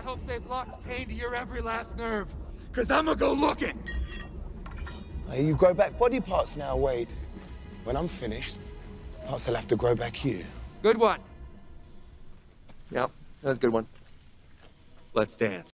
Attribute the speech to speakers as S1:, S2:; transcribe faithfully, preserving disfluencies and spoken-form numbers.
S1: hope they've locked pain to your every last nerve. Cause I'ma go looking.
S2: Hey, you grow back body parts now, Wade. When I'm finished, parts will have to grow back you.
S1: Good one. Yep, that was a good one. Let's dance.